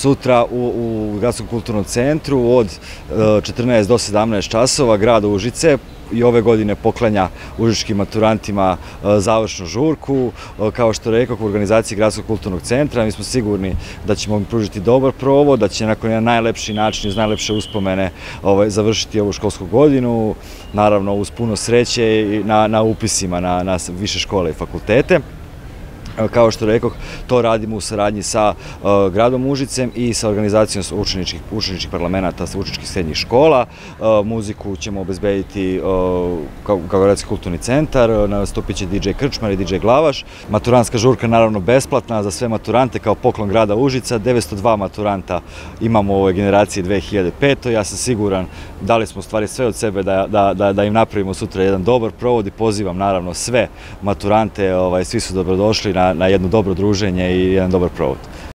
sutra u Gradskom kulturnom centru od 14 do 17 časova grad Užice i ove godine poklanja užičkim maturantima završnu žurku. Kao što rekao, u organizaciji Gradskog kulturnog centra mi smo sigurni da ćemo im pružiti dobar provod, da će nakon jedan najlepši način, uz najlepše uspomene završiti ovu školsku godinu, naravno uz puno sreće i na upisima na više škole i fakultete. Kao što rekoh, to radimo u saradnji sa gradom Užicem i sa organizacijom učeničkih parlamenta sa učeničkih srednjih škola. Muziku ćemo obezbediti kao Gradski kulturni centar, nastupit će DJ Krčmar i DJ Glavaš. Maturantska žurka naravno besplatna za sve maturante kao poklon grada Užica. 902 maturanta imamo u ovoj generaciji 2005. Ja sam siguran, dali smo u stvari sve od sebe da im napravimo sutra jedan dobar provod i pozivam naravno sve maturante, svi su dobrodošli na jedno dobro druženje i jedan dobar provod.